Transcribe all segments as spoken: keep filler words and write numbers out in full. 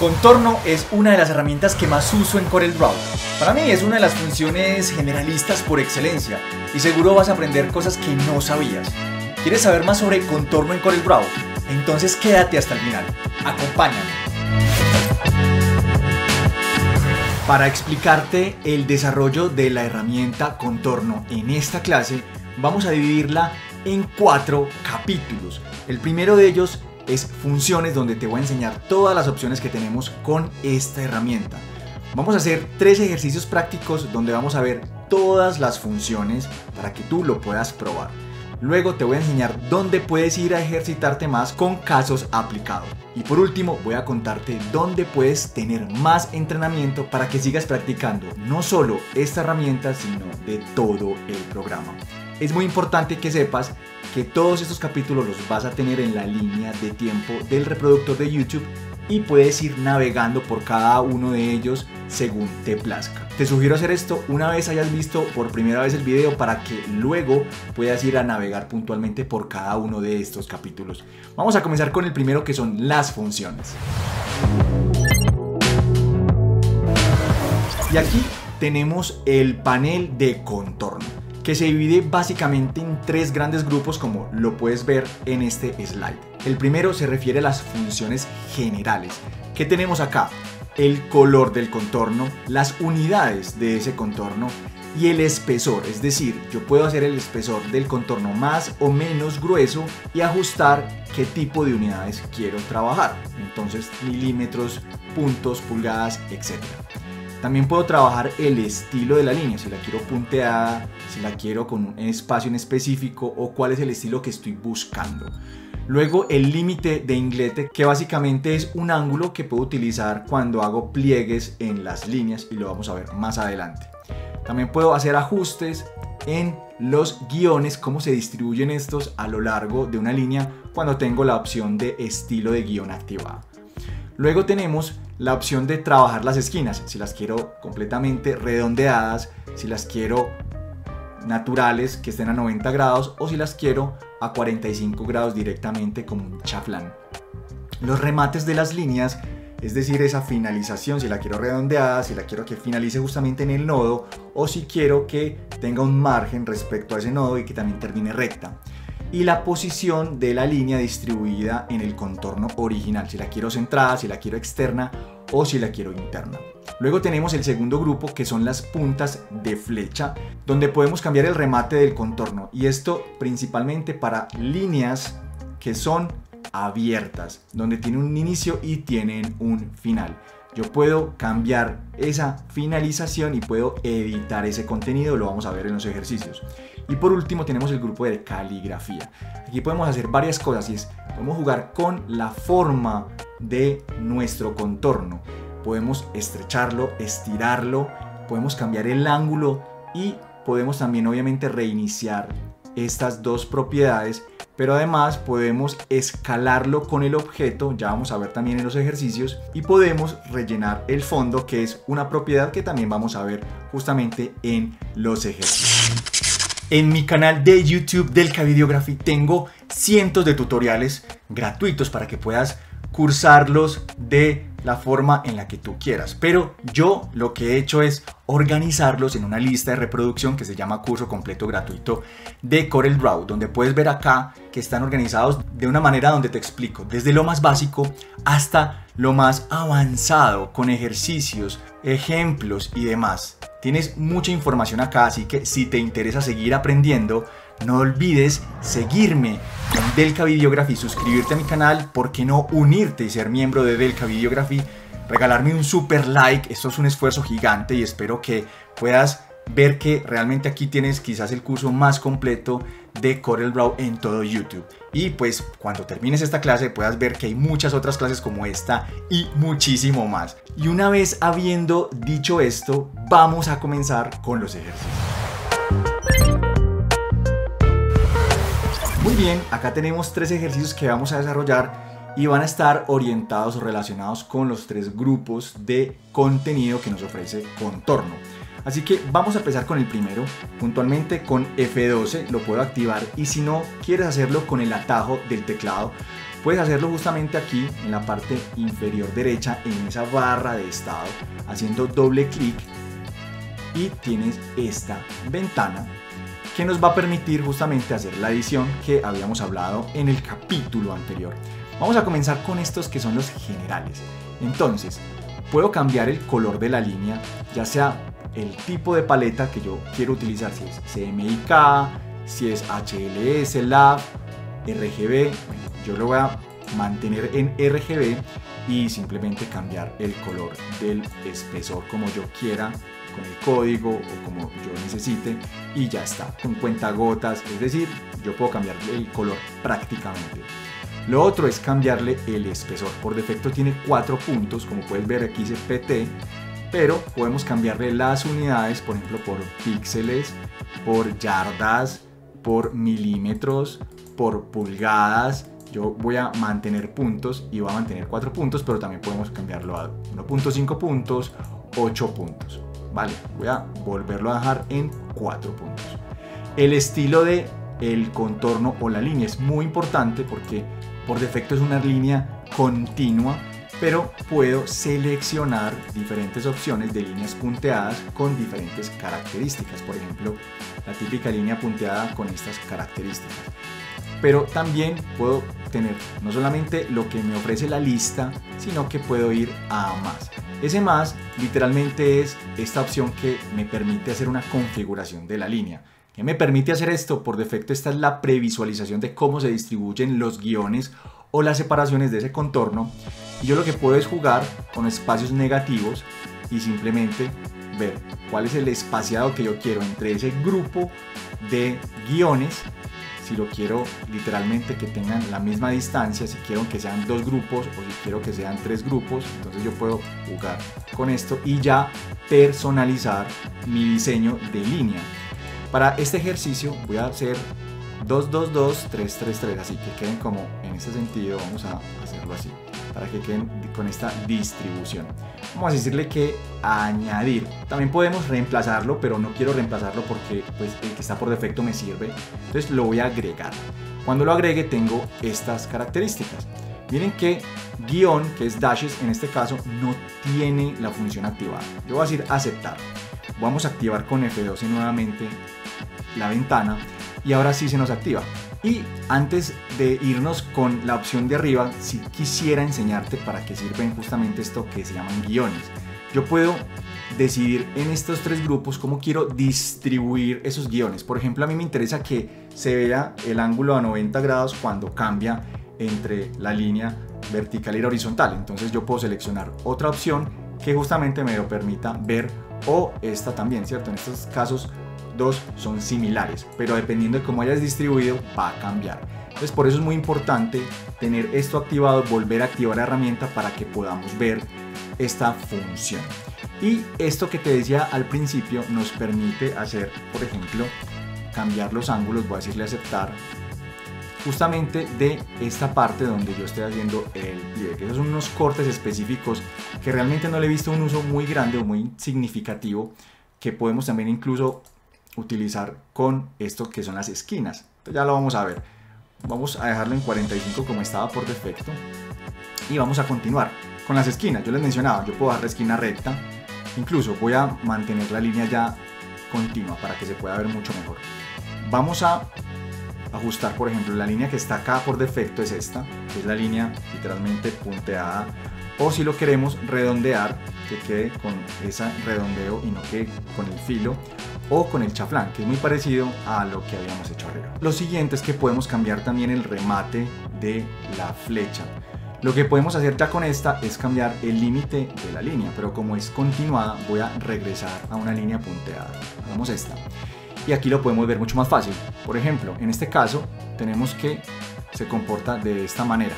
Contorno es una de las herramientas que más uso en CorelDRAW. Para mí es una de las funciones generalistas por excelencia y seguro vas a aprender cosas que no sabías. ¿Quieres saber más sobre Contorno en CorelDRAW? Entonces quédate hasta el final. Acompáñame. Para explicarte el desarrollo de la herramienta Contorno en esta clase, vamos a dividirla en cuatro capítulos. El primero de ellos es funciones, donde te voy a enseñar todas las opciones que tenemos con esta herramienta. Vamos a hacer tres ejercicios prácticos donde vamos a ver todas las funciones para que tú lo puedas probar. Luego te voy a enseñar dónde puedes ir a ejercitarte más con casos aplicados. Y por último voy a contarte dónde puedes tener más entrenamiento para que sigas practicando no solo esta herramienta, sino de todo el programa. Es muy importante que sepas que todos estos capítulos los vas a tener en la línea de tiempo del reproductor de YouTube y puedes ir navegando por cada uno de ellos según te plazca. Te sugiero hacer esto una vez hayas visto por primera vez el video para que luego puedas ir a navegar puntualmente por cada uno de estos capítulos. Vamos a comenzar con el primero, que son las funciones. Y aquí tenemos el panel de contorno, que se divide básicamente en tres grandes grupos, como lo puedes ver en este slide. El primero se refiere a las funciones generales. ¿Qué tenemos acá? El color del contorno, las unidades de ese contorno y el espesor. Es decir, yo puedo hacer el espesor del contorno más o menos grueso y ajustar qué tipo de unidades quiero trabajar. Entonces, milímetros, puntos, pulgadas, etcétera. También puedo trabajar el estilo de la línea, si la quiero punteada, si la quiero con un espacio en específico o cuál es el estilo que estoy buscando. Luego el límite de inglete, que básicamente es un ángulo que puedo utilizar cuando hago pliegues en las líneas, y lo vamos a ver más adelante. También puedo hacer ajustes en los guiones, cómo se distribuyen estos a lo largo de una línea cuando tengo la opción de estilo de guión activada. Luego tenemos la opción de trabajar las esquinas, si las quiero completamente redondeadas, si las quiero naturales que estén a noventa grados o si las quiero a cuarenta y cinco grados directamente como un chaflán. Los remates de las líneas, es decir, esa finalización, si la quiero redondeada, si la quiero que finalice justamente en el nodo o si quiero que tenga un margen respecto a ese nodo y que también termine recta. Y la posición de la línea distribuida en el contorno original, si la quiero centrada, si la quiero externa o si la quiero interna. Luego tenemos el segundo grupo, que son las puntas de flecha, donde podemos cambiar el remate del contorno, y esto principalmente para líneas que son abiertas, donde tienen un inicio y tienen un final. Yo puedo cambiar esa finalización y puedo editar ese contenido, lo vamos a ver en los ejercicios. Y por último tenemos el grupo de caligrafía. Aquí podemos hacer varias cosas, y es, podemos jugar con la forma de nuestro contorno. Podemos estrecharlo, estirarlo, podemos cambiar el ángulo y podemos también obviamente reiniciar estas dos propiedades, pero además podemos escalarlo con el objeto, ya vamos a ver también en los ejercicios, y podemos rellenar el fondo, que es una propiedad que también vamos a ver justamente en los ejercicios. En mi canal de YouTube Delca Videography tengo cientos de tutoriales gratuitos para que puedas cursarlos de la forma en la que tú quieras, pero yo lo que he hecho es organizarlos en una lista de reproducción que se llama Curso Completo Gratuito de CorelDRAW, donde puedes ver acá que están organizados de una manera donde te explico desde lo más básico hasta lo más avanzado, con ejercicios, ejemplos y demás. Tienes mucha información acá, así que si te interesa seguir aprendiendo, no olvides seguirme en Delca Videography, suscribirte a mi canal, ¿por qué no unirte y ser miembro de Delca Videography? Regalarme un super like, esto es un esfuerzo gigante y espero que puedas ver que realmente aquí tienes quizás el curso más completo de CorelDRAW en todo YouTube. Y pues cuando termines esta clase puedas ver que hay muchas otras clases como esta y muchísimo más. Y una vez habiendo dicho esto, vamos a comenzar con los ejercicios. Muy bien, acá tenemos tres ejercicios que vamos a desarrollar y van a estar orientados o relacionados con los tres grupos de contenido que nos ofrece Contorno. Así que vamos a empezar con el primero, puntualmente con F doce, lo puedo activar, y si no quieres hacerlo con el atajo del teclado, Puedes hacerlo justamente aquí en la parte inferior derecha, en esa barra de estado, haciendo doble clic y tienes esta ventana que nos va a permitir justamente hacer la edición que habíamos hablado en el capítulo anterior. Vamos a comenzar con estos que son los generales. Entonces, puedo cambiar el color de la línea, ya sea el tipo de paleta que yo quiero utilizar, si es C M Y K, si es H L S, L A V, R G B. Bueno, yo lo voy a mantener en R G B y simplemente cambiar el color del espesor como yo quiera, con el código o como yo necesite, y ya está, con cuentagotas, es decir, yo puedo cambiar el color prácticamente. Lo otro es cambiarle el espesor. Por defecto tiene cuatro puntos, como puedes ver aquí dice P T, pero podemos cambiarle las unidades, por ejemplo por píxeles, por yardas, por milímetros, por pulgadas. Yo voy a mantener puntos y voy a mantener cuatro puntos, pero también podemos cambiarlo a uno punto cinco puntos, ocho puntos. Vale, voy a volverlo a dejar en cuatro puntos. El estilo de el contorno o la línea es muy importante porque por defecto es una línea continua, pero puedo seleccionar diferentes opciones de líneas punteadas con diferentes características. Por ejemplo, la típica línea punteada con estas características. Pero también puedo tener no solamente lo que me ofrece la lista, sino que puedo ir a más. Ese más literalmente es esta opción que me permite hacer una configuración de la línea. ¿Qué me permite hacer esto? Por defecto esta es la previsualización de cómo se distribuyen los guiones o las separaciones de ese contorno. Y yo lo que puedo es jugar con espacios negativos y simplemente ver cuál es el espaciado que yo quiero entre ese grupo de guiones. Si lo quiero literalmente que tengan la misma distancia, si quiero que sean dos grupos o si quiero que sean tres grupos, entonces yo puedo jugar con esto y ya personalizar mi diseño de línea. Para este ejercicio voy a hacer dos, dos, dos, tres, tres, tres, así que queden como en este sentido. Vamos a hacerlo así para que queden con esta distribución. Vamos a decirle que añadir. También podemos reemplazarlo, pero no quiero reemplazarlo porque pues, el que está por defecto me sirve. Entonces lo voy a agregar. Cuando lo agregue tengo estas características. Miren que guión, que es dashes, en este caso no tiene la función activada. Yo voy a decir aceptar. Vamos a activar con F doce nuevamente la ventana y ahora sí se nos activa. Y antes de irnos con la opción de arriba, si quisiera enseñarte para qué sirven justamente esto que se llaman guiones. Yo puedo decidir en estos tres grupos cómo quiero distribuir esos guiones. Por ejemplo, a mí me interesa que se vea el ángulo a noventa grados cuando cambia entre la línea vertical y la horizontal. Entonces yo puedo seleccionar otra opción que justamente me lo permita ver, o esta también, ¿cierto? En estos casos dos son similares, pero dependiendo de cómo hayas distribuido va a cambiar. Entonces por eso es muy importante tener esto activado, volver a activar la herramienta para que podamos ver esta función. Y esto que te decía al principio nos permite hacer, por ejemplo, cambiar los ángulos. Voy a decirle aceptar justamente de esta parte donde yo estoy haciendo el pliegue. Esos son unos cortes específicos que realmente no le he visto un uso muy grande o muy significativo, que podemos también incluso utilizar con esto que son las esquinas. Entonces ya lo vamos a ver. Vamos a dejarlo en cuarenta y cinco como estaba por defecto y vamos a continuar con las esquinas. Yo les mencionaba, yo puedo dejar la esquina recta, incluso voy a mantener la línea ya continua para que se pueda ver mucho mejor. Vamos a ajustar, por ejemplo, la línea que está acá por defecto es esta, que es la línea literalmente punteada, o si lo queremos redondear, que quede con ese redondeo y no que con el filo, o con el chaflán, que es muy parecido a lo que habíamos hecho arriba. Lo siguiente es que podemos cambiar también el remate de la flecha. Lo que podemos hacer ya con esta es cambiar el límite de la línea, pero como es continuada voy a regresar a una línea punteada. Hagamos esta. Y aquí lo podemos ver mucho más fácil. Por ejemplo, en este caso tenemos que se comporta de esta manera.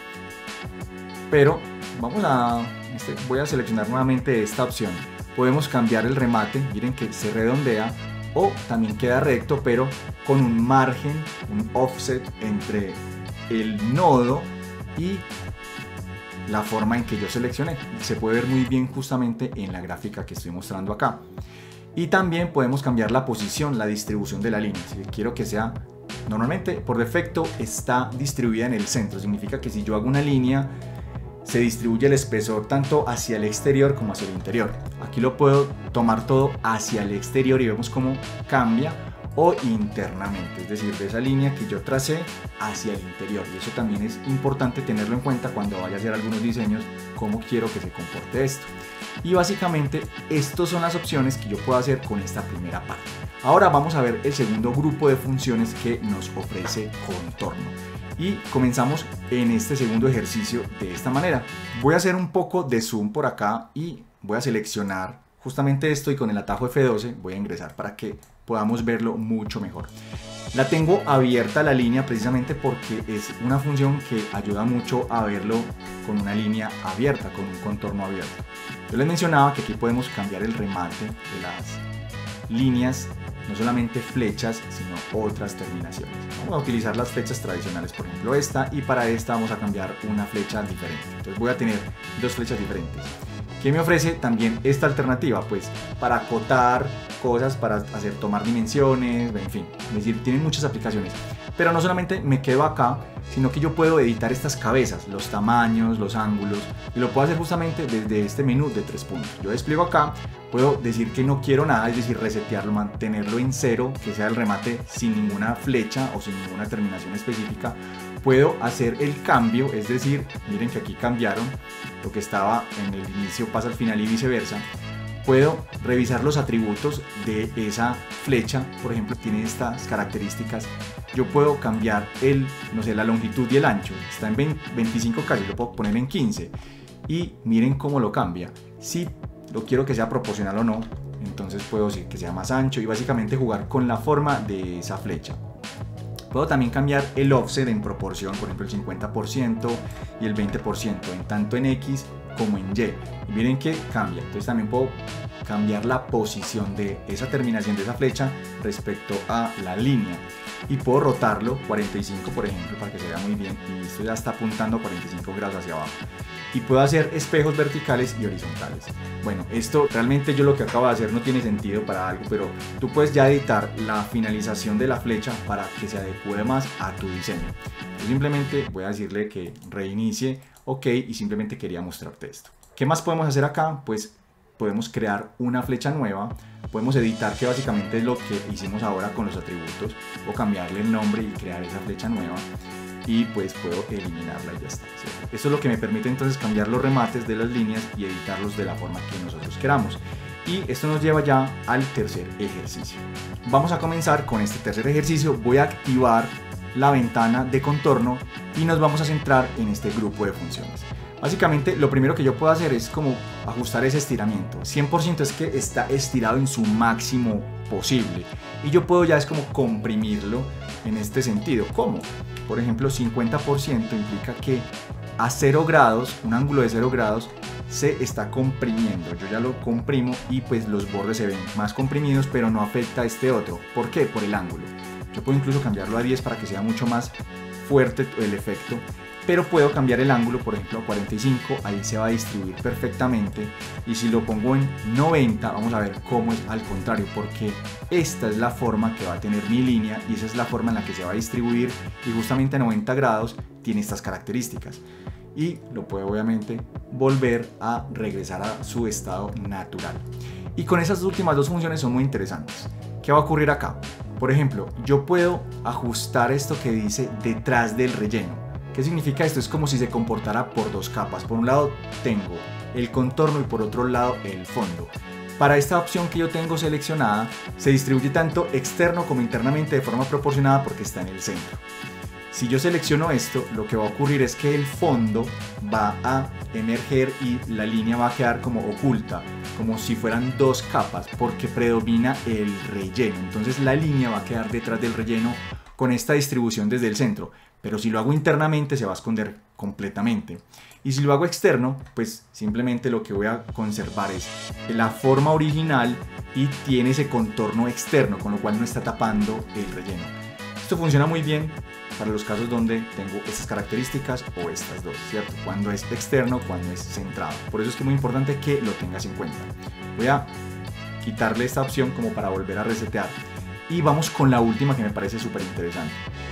Pero vamos a, este, voy a seleccionar nuevamente esta opción. Podemos cambiar el remate, miren que se redondea o también queda recto, pero con un margen, un offset entre el nodo y la forma en que yo seleccioné. Se puede ver muy bien justamente en la gráfica que estoy mostrando acá. Y también podemos cambiar la posición, la distribución de la línea. Si quiero que sea Normalmente por defecto está distribuida en el centro, significa que si yo hago una línea se distribuye el espesor tanto hacia el exterior como hacia el interior. Aquí lo puedo tomar todo hacia el exterior y vemos cómo cambia, o internamente, es decir, de esa línea que yo tracé hacia el interior, y eso también es importante tenerlo en cuenta cuando vaya a hacer algunos diseños, cómo quiero que se comporte esto. Y básicamente estas son las opciones que yo puedo hacer con esta primera parte. Ahora vamos a ver el segundo grupo de funciones que nos ofrece Contorno. Y comenzamos en este segundo ejercicio de esta manera. Voy a hacer un poco de zoom por acá y voy a seleccionar justamente esto, y con el atajo F doce voy a ingresar para que podamos verlo mucho mejor. La tengo abierta la línea precisamente porque es una función que ayuda mucho a verlo con una línea abierta, con un contorno abierto. Yo les mencionaba que aquí podemos cambiar el remate de las líneas, no solamente flechas, sino otras terminaciones. Vamos a utilizar las flechas tradicionales, por ejemplo esta, y para esta vamos a cambiar una flecha diferente. Entonces voy a tener dos flechas diferentes. ¿Qué me ofrece también esta alternativa? Pues para acotar cosas, para hacer tomar dimensiones, en fin, es decir, tiene muchas aplicaciones. Pero no solamente me quedo acá, sino que yo puedo editar estas cabezas, los tamaños, los ángulos, y lo puedo hacer justamente desde este menú de tres puntos. Yo despliego acá, puedo decir que no quiero nada, es decir, resetearlo, mantenerlo en cero, que sea el remate sin ninguna flecha o sin ninguna terminación específica. Puedo hacer el cambio, es decir, miren que aquí cambiaron, lo que estaba en el inicio pasa al final y viceversa. Puedo revisar los atributos de esa flecha, por ejemplo, tiene estas características. Yo puedo cambiar el, no sé, la longitud y el ancho, está en veinticinco K, yo lo puedo poner en quince, y miren cómo lo cambia. Si lo quiero que sea proporcional o no, entonces puedo decir que sea más ancho y básicamente jugar con la forma de esa flecha. Puedo también cambiar el offset en proporción, por ejemplo el cincuenta por ciento y el veinte por ciento, en tanto en X como en Y. Y miren que cambia. Entonces también puedo cambiar la posición de esa terminación de esa flecha respecto a la línea. Y puedo rotarlo cuarenta y cinco, por ejemplo, para que se vea muy bien. Y esto ya está apuntando a cuarenta y cinco grados hacia abajo. Y puedo hacer espejos verticales y horizontales. Bueno, esto realmente yo lo que acabo de hacer no tiene sentido para algo, pero tú puedes ya editar la finalización de la flecha para que se adecue más a tu diseño. Yo simplemente voy a decirle que reinicie, ok, y simplemente quería mostrarte esto. ¿Qué más podemos hacer acá? Pues podemos crear una flecha nueva, podemos editar, que básicamente es lo que hicimos ahora con los atributos, o cambiarle el nombre y crear esa flecha nueva. Y pues puedo eliminarla y ya está, ¿cierto? Eso es lo que me permite entonces cambiar los remates de las líneas y editarlos de la forma que nosotros queramos. Y esto nos lleva ya al tercer ejercicio. Vamos a comenzar con este tercer ejercicio. Voy a activar la ventana de contorno y nos vamos a centrar en este grupo de funciones. Básicamente lo primero que yo puedo hacer es como ajustar ese estiramiento. cien por ciento es que está estirado en su máximo posible. Y yo puedo ya es como comprimirlo en este sentido. ¿Cómo? Por ejemplo, cincuenta por ciento implica que a cero grados, un ángulo de cero grados, se está comprimiendo. Yo ya lo comprimo y pues los bordes se ven más comprimidos, pero no afecta a este otro. ¿Por qué? Por el ángulo. Yo puedo incluso cambiarlo a diez para que sea mucho más fuerte el efecto. Pero puedo cambiar el ángulo, por ejemplo a cuarenta y cinco, ahí se va a distribuir perfectamente. Y si lo pongo en noventa, vamos a ver cómo es al contrario, porque esta es la forma que va a tener mi línea y esa es la forma en la que se va a distribuir, y justamente a noventa grados tiene estas características. Y lo puedo obviamente volver a regresar a su estado natural. Y con esas últimas dos funciones son muy interesantes. ¿Qué va a ocurrir acá? Por ejemplo, yo puedo ajustar esto que dice detrás del relleno. ¿Qué significa esto? Es como si se comportara por dos capas. Por un lado tengo el contorno y por otro lado el fondo. Para esta opción que yo tengo seleccionada, se distribuye tanto externo como internamente de forma proporcionada porque está en el centro. Si yo selecciono esto, lo que va a ocurrir es que el fondo va a emerger y la línea va a quedar como oculta, como si fueran dos capas, porque predomina el relleno. Entonces la línea va a quedar detrás del relleno con esta distribución desde el centro. Pero si lo hago internamente se va a esconder completamente. Y si lo hago externo, pues simplemente lo que voy a conservar es la forma original y tiene ese contorno externo, con lo cual no está tapando el relleno. Esto funciona muy bien para los casos donde tengo estas características o estas dos, ¿cierto? Cuando es externo, cuando es centrado. Por eso es que es muy importante que lo tengas en cuenta. Voy a quitarle esta opción como para volver a resetear. Y vamos con la última que me parece súper interesante.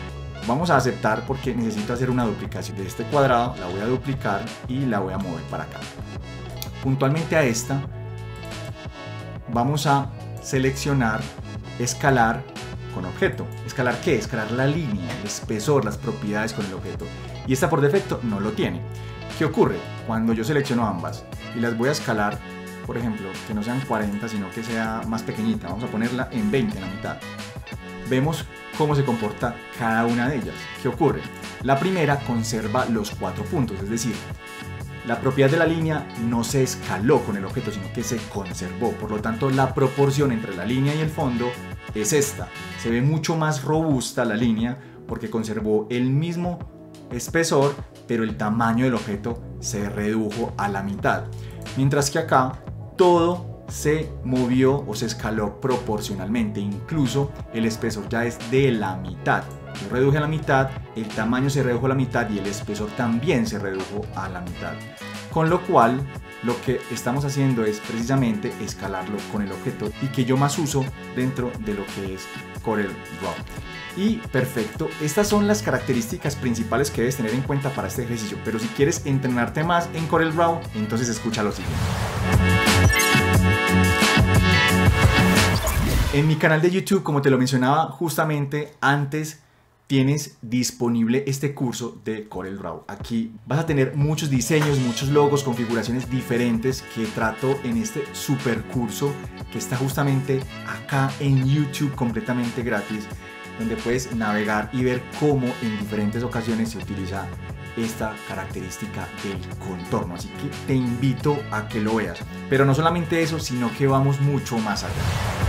vamos a aceptar porque necesito hacer una duplicación de este cuadrado. La voy a duplicar y la voy a mover para acá. Puntualmente a esta vamos a seleccionar escalar con objeto. ¿Escalar qué? Escalar la línea, el espesor, las propiedades con el objeto. Y esta por defecto no lo tiene. ¿Qué ocurre? Cuando yo selecciono ambas y las voy a escalar, por ejemplo, que no sean cuarenta, sino que sea más pequeñita, vamos a ponerla en veinte, en la mitad. Vemos cómo se comporta cada una de ellas. ¿Qué ocurre? La primera conserva los cuatro puntos, es decir, la propiedad de la línea no se escaló con el objeto, sino que se conservó. Por lo tanto, la proporción entre la línea y el fondo es esta. Se ve mucho más robusta la línea porque conservó el mismo espesor, pero el tamaño del objeto se redujo a la mitad. Mientras que acá todo se movió o se escaló proporcionalmente. Incluso el espesor ya es de la mitad. Yo reduje a la mitad, el tamaño se redujo a la mitad y el espesor también se redujo a la mitad. Con lo cual, lo que estamos haciendo es precisamente escalarlo con el objeto y que yo más uso dentro de lo que es Corel Draw. Y perfecto, estas son las características principales que debes tener en cuenta para este ejercicio. Pero si quieres entrenarte más en Corel Draw, entonces escucha lo siguiente. En mi canal de YouTube, como te lo mencionaba justamente antes, tienes disponible este curso de Corel Draw. Aquí vas a tener muchos diseños, muchos logos, configuraciones diferentes que trato en este super curso que está justamente acá en YouTube completamente gratis, donde puedes navegar y ver cómo en diferentes ocasiones se utiliza esta característica del contorno. Así que te invito a que lo veas. Pero no solamente eso, sino que vamos mucho más allá.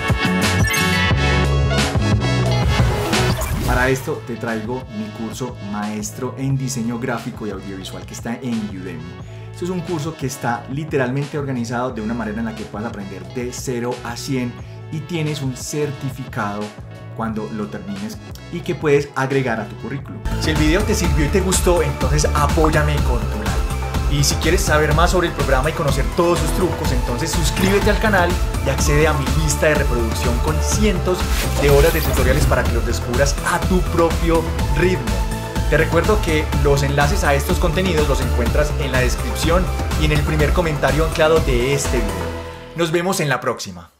Para esto te traigo mi curso Maestro en Diseño Gráfico y Audiovisual que está en Udemy. Esto es un curso que está literalmente organizado de una manera en la que puedas aprender de cero a cien y tienes un certificado cuando lo termines y que puedes agregar a tu currículum. Si el video te sirvió y te gustó, entonces apóyame con tu like. Y si quieres saber más sobre el programa y conocer todos sus trucos, entonces suscríbete al canal y accede a mi lista de reproducción con cientos de horas de tutoriales para que los descubras a tu propio ritmo. Te recuerdo que los enlaces a estos contenidos los encuentras en la descripción y en el primer comentario anclado de este video. Nos vemos en la próxima.